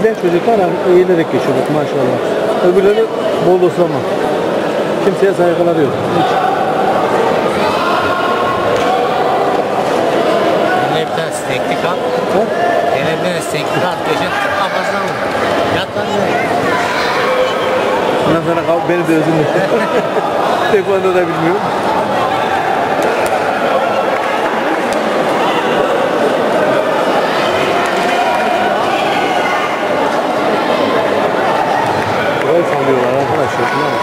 İyi de çocuklar eğilerek geçiyorduk maşallah. Öbürleri bodoslama. Kimseye saygıları yok. Hiç. Yine bir tane sineklik al. Yine bir tane sineklik al. Gece kafasına vur. Yat lan ya. Ondan sonra beni de özüm etti. Tekvando da bilmiyorum. Burayı sallıyorlar arkadaşlar.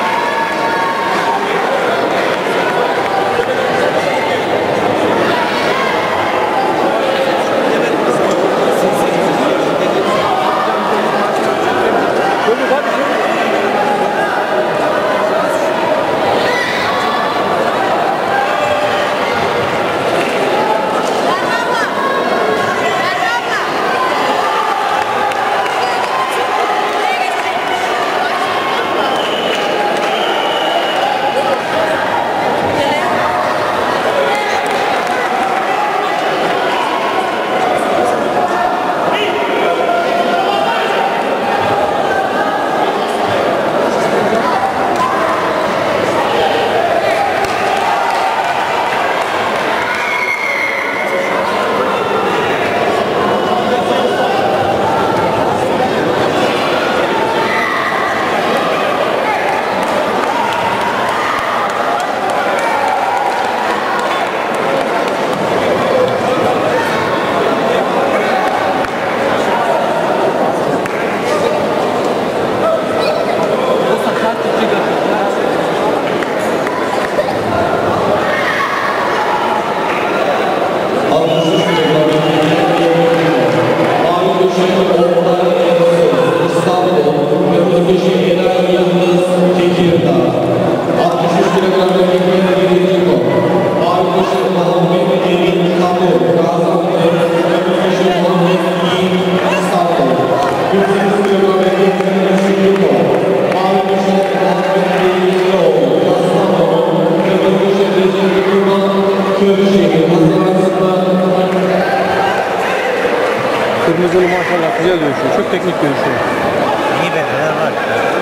Kırmızılı maşallah güzel dövüşüyor. Çok teknik dövüşüyor. İyi bedeler var.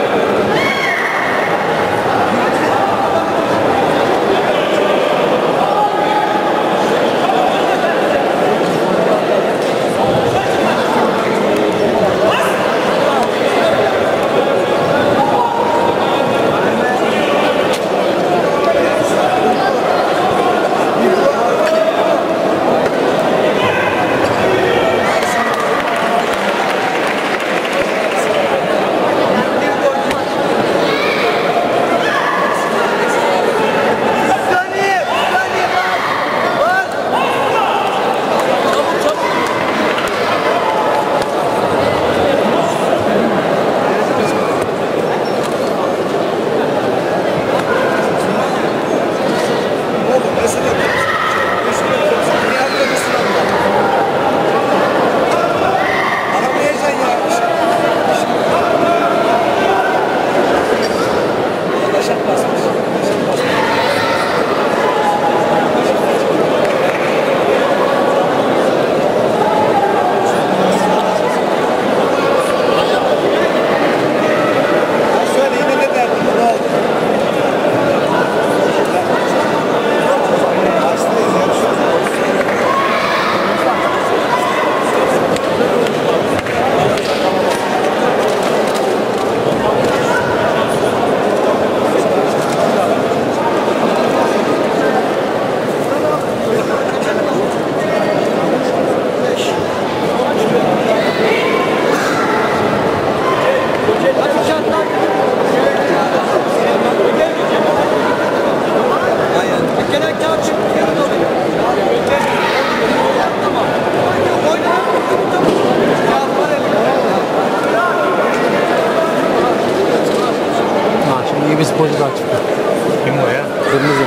Bir sporcu daha çıktı. Kim o ya? Kırmızı.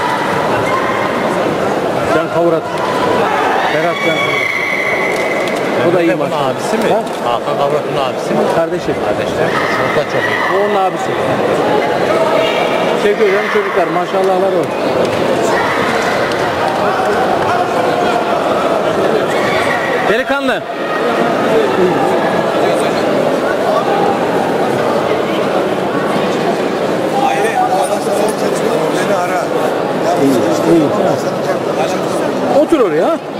Can Kavrat. Berat Can Kavrat. O da iyi maç. Abisi mi? Ha? Hakan Kavrat'ın abisi mi? Kardeşim. Kardeşler. Çok da çok iyi. O onun abisi. Seviyorum çocuklar. Maşallahlar o. Delikanlı. İyi. Otur oraya. Ha?